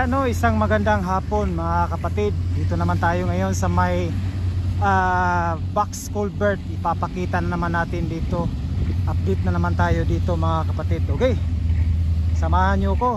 Ayan no, isang magandang hapon mga kapatid. Dito naman tayo ngayon sa may box culvert. Ipapakita na naman natin dito. Update na naman tayo dito mga kapatid. Okay, samahan nyo ko.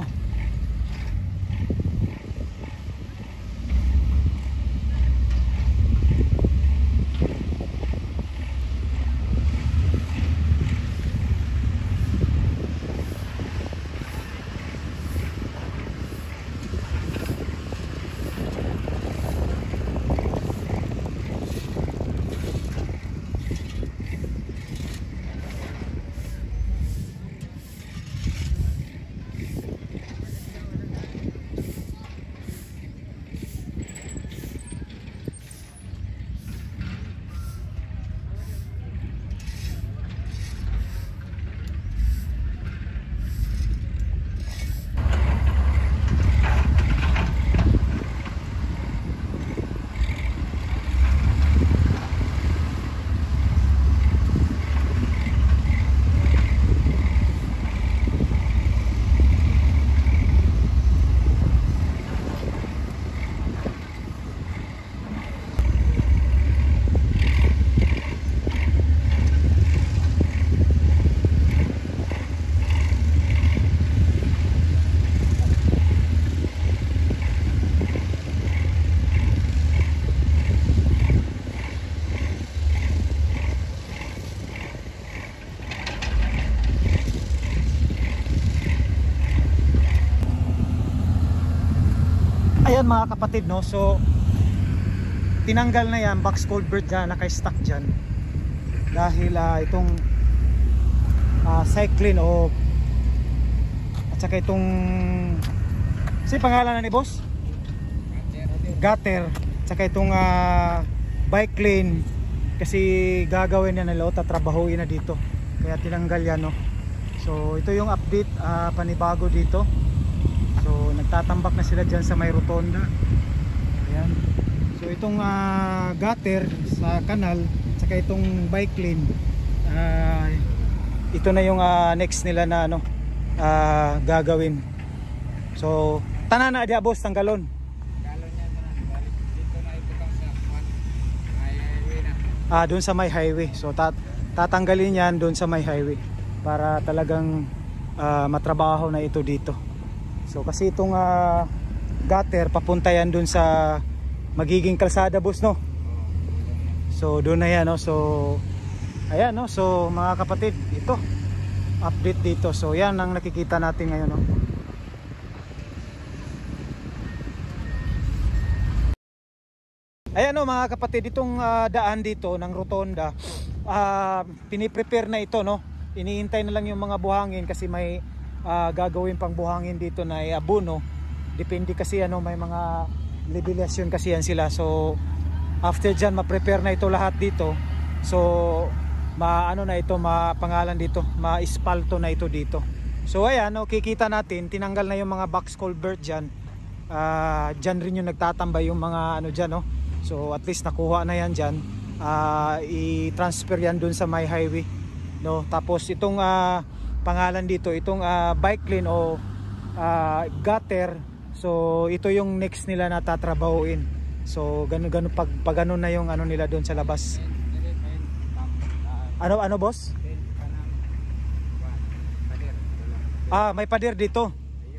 Ayan mga kapatid no, so tinanggal na yan box culvert dyan, naka-stack dyan dahil itong cyclone o at saka itong si pangalan na ni boss? Gutter, at saka itong bike lane kasi gagawin yan nila o tatrabahuin na dito kaya tinanggal yan no. So ito yung update, panibago dito. So nagtatambak na sila dyan sa may rotonda. Ayan. So itong gutter sa kanal, saka itong bike lane, ito na yung next nila na ano, gagawin. So tanan na dia boss, tanggalon. Tanggalon yan na. Dito na iputang sa highway na. Doon sa may highway. So tatanggalin yan doon sa may highway para talagang matrabaho na ito dito. So kasi itong gutter papunta yan dun sa magiging kalsada boss no. So doon na yan no. So ayan no. So mga kapatid, ito update dito. So yan ang nakikita natin ngayon no. Ayan no mga kapatid, itong daan dito ng rotonda, piniprepare na ito no. Iniintay na lang yung mga buhangin kasi may gagawin pang buhangin dito na abono. Depende kasi ano, may mga levelasyon kasi yan sila. So after dyan ma-prepare na ito lahat dito. So maano na ito, mapangalan dito, ma-ispalto na ito dito. So ayan no, kikita natin tinanggal na yung mga box culvert dyan. Dyan rin yung nagtatambay yung mga ano dyan no. So at least nakuha na yan dyan. I-transfer yan dun sa my highway no. Tapos itong pangalan dito, itong bike lane o gutter, so ito yung next nila na tatrabahuin. So ganun pag ganun na yung ano nila doon sa labas. Ano boss? May pader dito.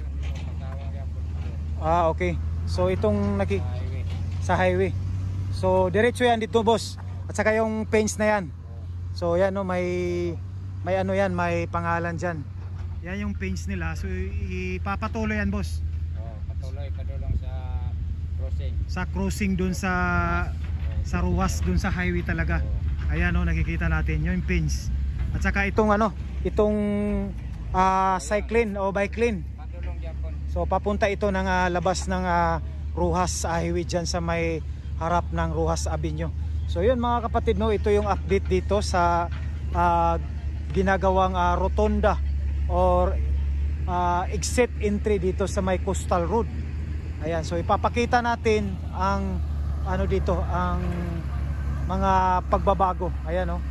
Okay. So itong sa highway. So diretso yan dito boss. At saka yung fence na yan. So yan no, may ano yan, may pangalan dyan. Yan yung fence nila. So ipapatuloy yan boss. Patuloy padulong sa crossing. Sa crossing dun sa ruwas dun sa highway talaga. Ayan no, nakikita natin yung fence. At saka itong ano, itong cyclane o bike lane. So papunta ito ng labas ng Ruhas highway dyan sa may harap ng Ruhas Avenue. So yun mga kapatid no, ito yung update dito sa ginagawang rotonda or exit entry dito sa may Coastal Road. Ayan, so ipapakita natin ang ano dito, ang mga pagbabago. Ayan oh.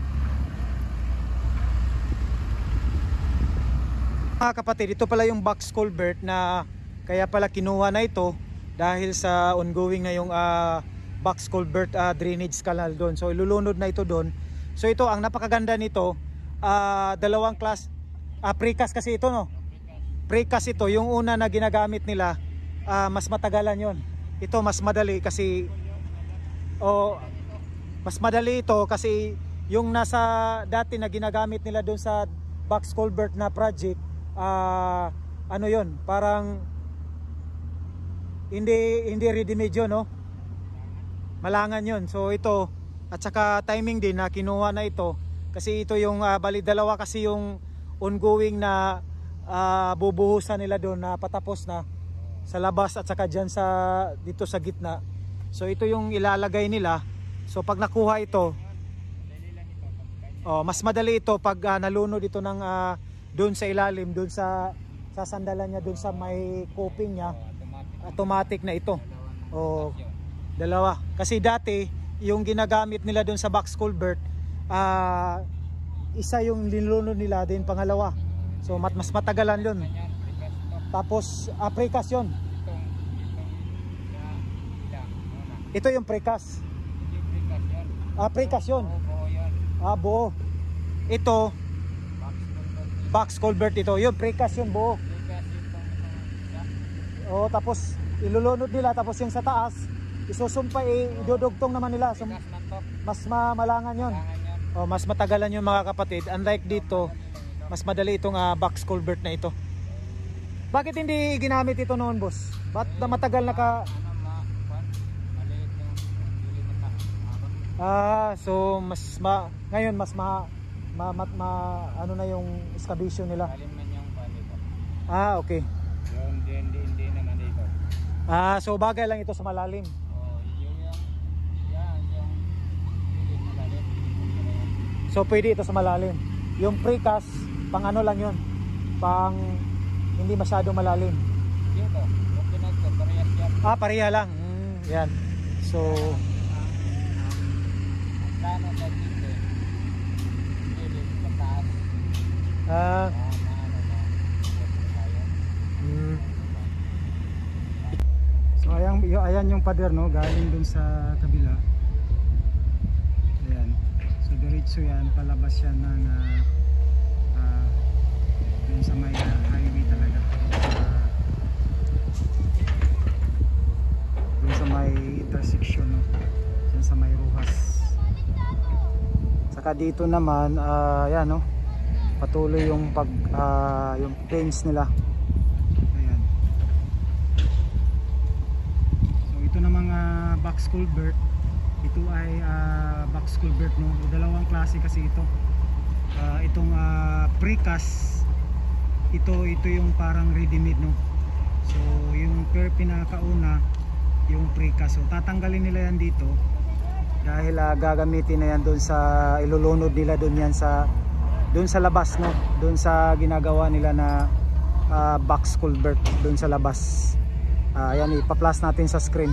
Mga kapatid, ito pala yung box culvert na Kaya pala kinuha na ito dahil sa ongoing na yung box culvert drainage canal doon. So ilulunod na ito doon. So ito ang napakaganda nito, dalawang class precast kasi ito, no. Precast ito, yung una na ginagamit nila, mas matagalan yon. Ito mas madali kasi mas madali ito kasi yung nasa dati na ginagamit nila doon sa box culvert na project, ano yon, parang hindi ready made yun, no? Malangan yun. So ito, at saka timing din na kinuha na ito kasi ito yung bali dalawa kasi yung ongoing na bubuhusan nila doon na patapos na sa labas at saka dyan dito sa gitna. So ito yung ilalagay nila. So pag nakuha ito, mas madali ito pag nalunod ito ng doon sa ilalim, doon sa sandalan niya, doon sa may coping niya. Automatic na ito. Dalawa. Kasi dati yung ginagamit nila doon sa box culvert, isa yung linulunod nila, din pangalawa. So mas matagalan yun. Tapos precast yun. Ito yung precast. Precast yun. Buo. Ito box culvert ito. Yun precast yun, buo. Tapos ilulunod nila, tapos yung sa taas isusumpay, idudugtong naman nila. So, mas malangan yun. Mas matagalan yun mga kapatid. Unlike dito, mas madali itong box culvert na ito. Bakit hindi ginamit ito noon, boss? Ba't matagal na ka? So ngayon mas ano na yung excavation nila. Okay. Hindi naman dito. So bagay lang ito sa malalim. So pwede ito sa malalim. Yung precast, pang ano lang yun, pang hindi masyado malalim. Dito, okay na ito, parehas yan. Pareha lang. Yan. So plano sa dito. Dito sa taas. So ayan yung pader, no, galing dun sa kabila. Ayan. So diretso yan, palabas yan ng dun sa may highway talaga. Dun sa may intersection, no, dun sa may Rojas. Saka dito naman, ayan, no, patuloy yung yung planes nila. Ito na mga box culvert. Ito ay box culvert, no. Dalawang klase kasi ito. Itong precast, ito yung parang ready made, no. So yung pinakauna yung precast. So tatanggalin nila yan dito dahil gagamitin na yan doon sa ilulunod nila doon yan doon sa labas, no. Doon sa ginagawa nila na box culvert doon sa labas. Ayan, ipa-plus natin sa screen.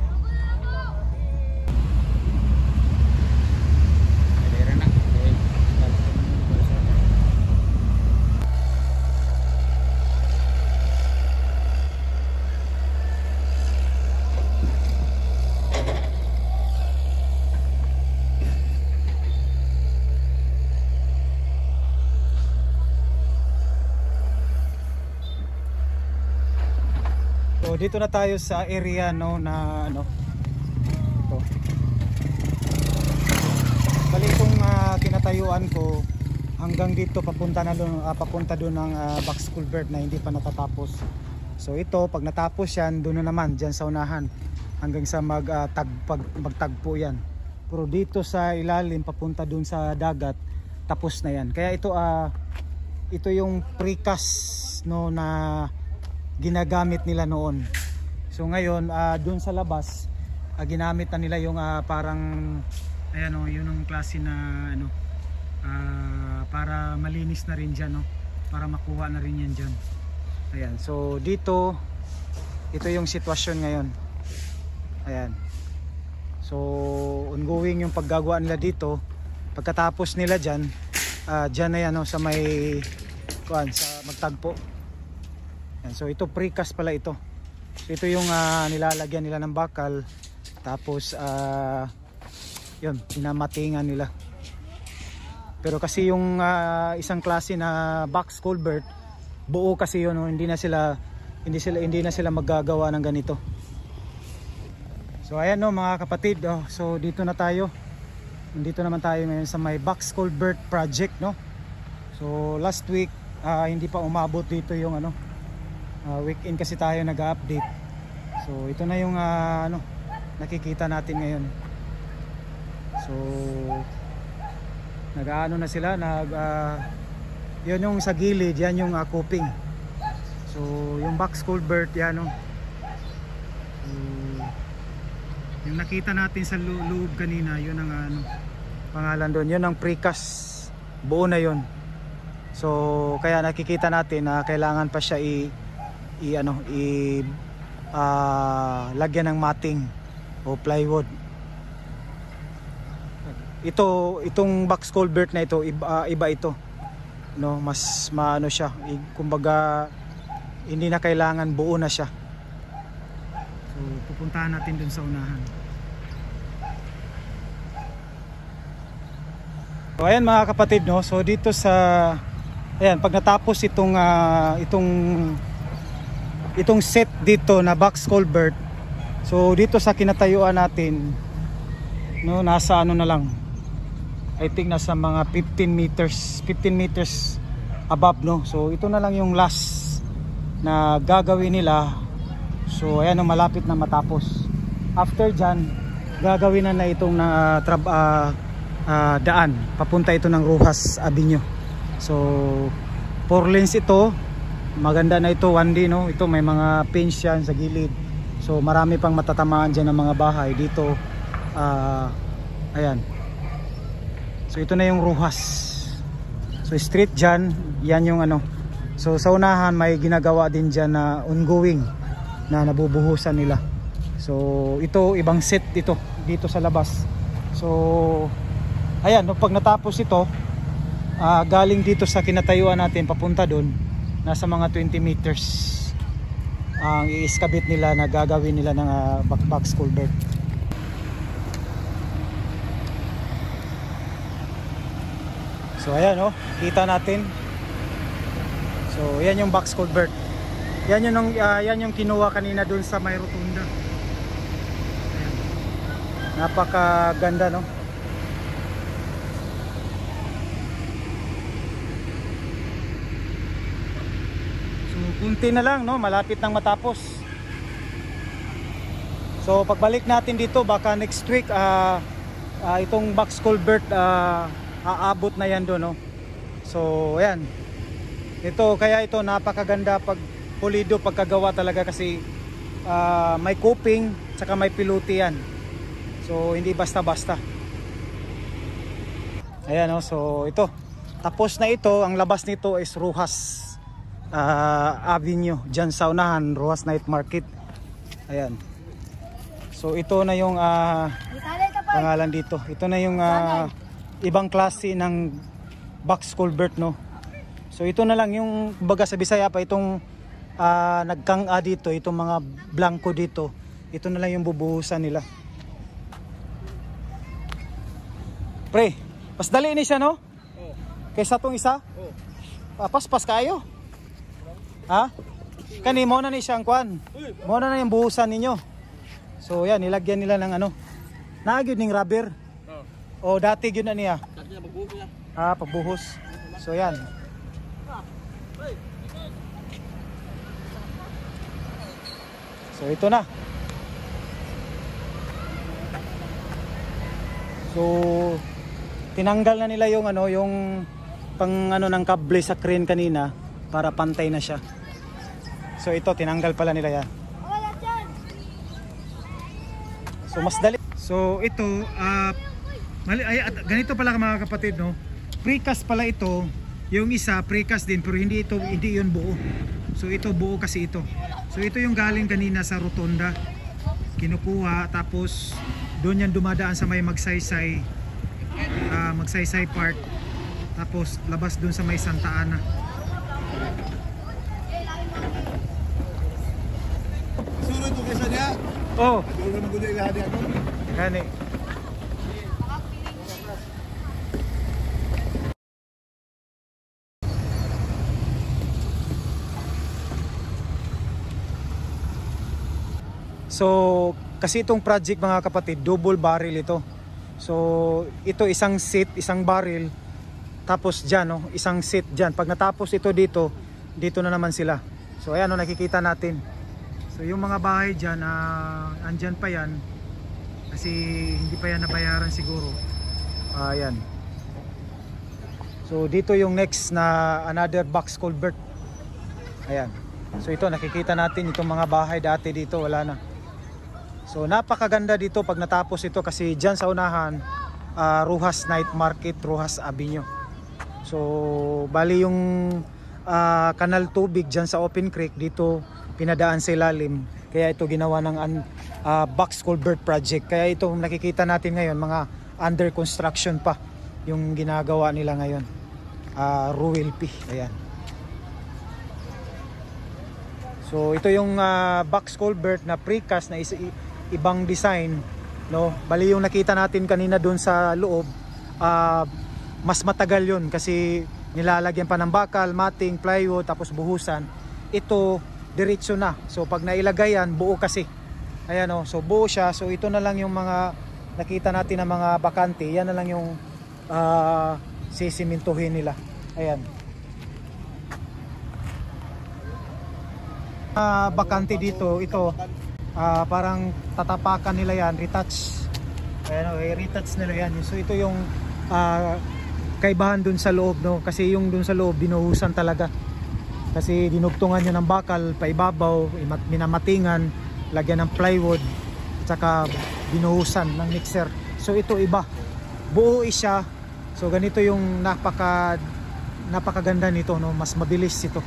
So dito na tayo sa area, no, na ano, ito. Bali itong kinatayuan ko hanggang dito papunta doon ng box culvert na hindi pa natatapos. So ito pag natapos yan, doon na naman diyan sa unahan hanggang sa magtagpo yan. Pero dito sa ilalim papunta doon sa dagat, tapos na yan. Kaya ito yung precast, no, na ginagamit nila noon. So ngayon doon sa labas ginamit na nila yung parang ayan, oh, yun ang klase na ano, para malinis na rin dyan, no? Para makuha na rin yan dyan. Ayan, so dito ito yung sitwasyon ngayon. Ayan, so ongoing yung paggagawa nila dito. Pagkatapos nila dyan, dyan na yan, no, sa may sa magtagpo. Yan, so ito precast pala ito. So ito yung nilalagyan nila ng bakal, tapos yun, pinamatingan nila. Pero kasi yung isang klase na box culvert, buo kasi yun, no? Hindi na sila maggagawa ng ganito. So ayan, no, mga kapatid, so dito na tayo. Nandito naman tayo ngayon sa may box culvert project, no. So last week hindi pa umabot dito yung weekend kasi tayo nag-update. So ito na yung nakikita natin ngayon. So nag-aano na sila, yun yung sa gilid, yan yung coping. So yung box culvert yan, no. Yung nakita natin sa loob kanina, yun ang pangalan doon, yun ang precast, buo na yun. So kaya nakikita natin na kailangan pa siya lagyan ng matting o plywood. Itong box culvert na ito, iba ito, no, mas maano siya, kumbaga hindi na kailangan, buo na siya. So pupuntahan natin dun sa unahan. So ayan, mga kapatid, no, so dito sa ayan, pag natapos itong set dito na box culvert, so dito sa kinatayuan natin, no, nasa na lang, I think nasa mga 15 meters above, no. So ito na lang yung last na gagawin nila. So ayan, no, malapit na matapos. After dyan, gagawin na itong daan papunta ito ng Rojas Avenue. So 4 lanes ito, maganda na ito, 1D, no. Ito may mga pins yan sa gilid, so marami pang matatamaan dyan ng mga bahay dito. Ayan, so ito na yung Rojas, so street dyan, yan yung so sa unahan may ginagawa din dyan na ongoing na nabubuhusan nila. So ito, ibang set ito dito sa labas. So ayan, no, pag natapos ito, galing dito sa kinatayuan natin papunta doon, nasa mga 20 meters ang i-excavate nila na gagawin nila ng box culvert. So ayan, no, kita natin. So yan yung box culvert. Yan yung kinuha kanina doon sa may rotunda. Ayan. Napakaganda, no. So kunti na lang, no, malapit nang matapos. So pagbalik natin dito, baka next week itong box culvert aabot na yan doon, no. So ayan, kaya ito napakaganda pag pulido, pagkagawa talaga, kasi may coping saka may piluti yan. So hindi basta-basta. Ayan, no, so ito tapos na ito. Ang labas nito is Rojas Avenue, dyan sa unahan, Rojas Night Market. Ayan, so ito na yung pangalan dito. Ito na yung ibang klase ng box culvert, no. So ito na lang yung baga sa Bisaya pa, itong nagkanga dito, itong mga blanco dito, ito na lang yung bubuhusan nila. Pre, mas dali ni siya, no? Oh. Kaysa tong isa? Oh. Paspas kayo. Ha? Kani mo na ni siyang kwan. Mo na yung buhusan ninyo. So yan, nilagyan nila ng naagid ning rubber. O dati yun na niya. Pagbuhos. So yan. So ito na. So tinanggal na nila yung yung pang ng kable sa crane kanina para pantay na siya. So ito, tinanggal pala nila yan. So mas dali. So ito ganito pala mga kapatid, no. Precast pala ito. Yung isa precast din, pero hindi yun buo. So ito buo kasi ito. So ito yung galing kanina sa rotonda, kinukuha, tapos doon yan dumadaan sa may magsaysay part, tapos labas doon sa may Santa Ana. Oh, Dulo na gud ilahan ako. gani. So, kasi itong project mga kapatid, double barrel ito. So, ito isang seat, isang barrel. Tapos dyan, no, isang seat dyan. Pag natapos ito dito, dito na naman sila. So, ayan, no, nakikita natin. So, yung mga bahay dyan, andyan pa yan. Kasi hindi pa yan nabayaran siguro. Ayan. So, dito yung next na another box culvert. Ayan. So, ito, nakikita natin itong mga bahay dati dito, wala na. So napakaganda dito pag natapos ito kasi dyan sa unahan, Rojas Night Market, Rojas Avenue. So bali yung kanal tubig dyan sa Open Creek dito pinadaan sa ilalim. Kaya ito ginawa ng box culvert project. Kaya ito nakikita natin ngayon mga under construction pa yung ginagawa nila ngayon. Ruel P. Ayan. So ito yung box culvert na precast na ibang design, no? Bali yung nakita natin kanina doon sa loob, mas matagal yun kasi nilalagyan pa ng bakal, mating, plywood, tapos buhusan. Ito diretso na. So pag nailagay yan, buo kasi. Ayan, oh, so buo siya. So ito na lang yung mga nakita natin na mga bakante. Yan na lang yung sisimintuhin nila. Ayan. Bakante dito, ito parang tatapakan nila yan, retouch. Ayan, retouch nila yan. So ito yung kaibahan dun sa loob, no? Kasi yung dun sa loob binuhusan talaga. Kasi dinugtungan niya ng bakal paibabaw, minamatingan, lagyan ng plywood, at saka binuhusan ng mixer. So ito iba, buo siya. So ganito yung napakaganda nito, no? Mas mabilis ito.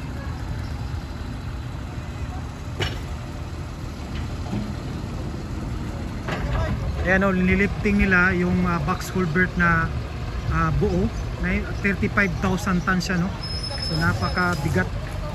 Ayan, o, nilifting nila yung box culvert na buo na 35,000 tons siya, no? So napakabigat.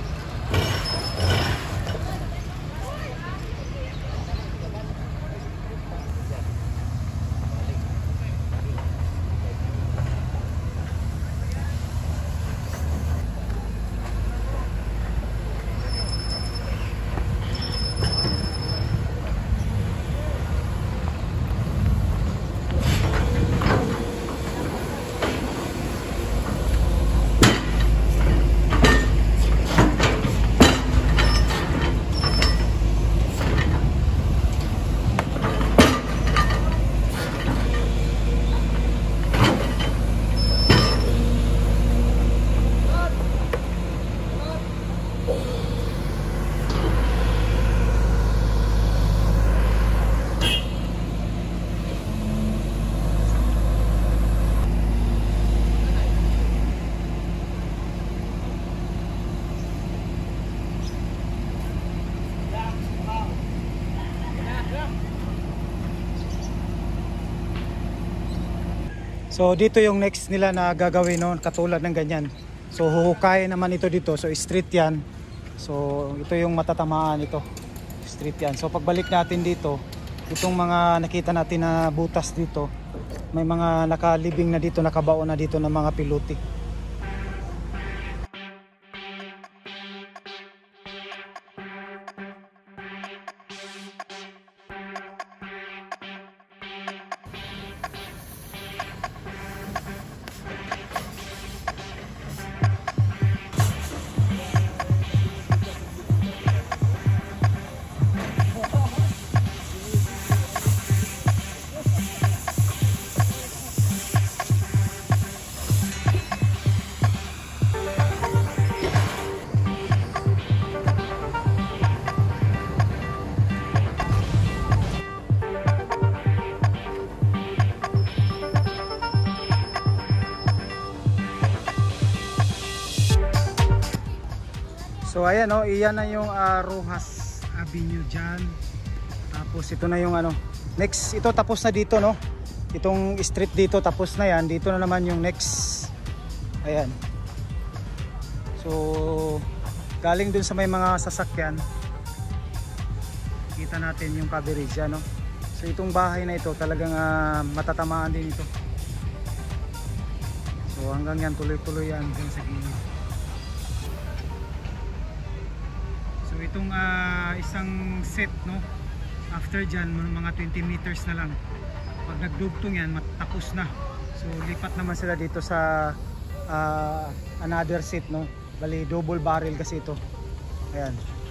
So dito yung next nila na gagawin, no, katulad ng ganyan. So huhukayin naman ito dito. So street yan. So ito yung matatamaan ito. Street yan. So pagbalik natin dito, itong mga nakita natin na butas dito, may mga nakalibing na dito, nakabaon na dito ng mga piluti. So ayan, oh, iyan na yung Rojas Avenue dyan. Tapos ito na yung ano, next, ito tapos na dito, no? Itong street dito tapos na yan. Dito na naman yung next. Ayan. So galing dun sa may mga sasakyan. makikita natin yung coverage yan, no? So itong bahay na ito talagang matatamaan din ito. So hanggang yan tuloy-tuloy yan dyan sa gilid. So itong isang set, no, after dyan mga 20 meters na lang, pag nagdugtong yan matapos na. So lipat naman sila dito sa another set, no, bali double barrel kasi ito. Ayan.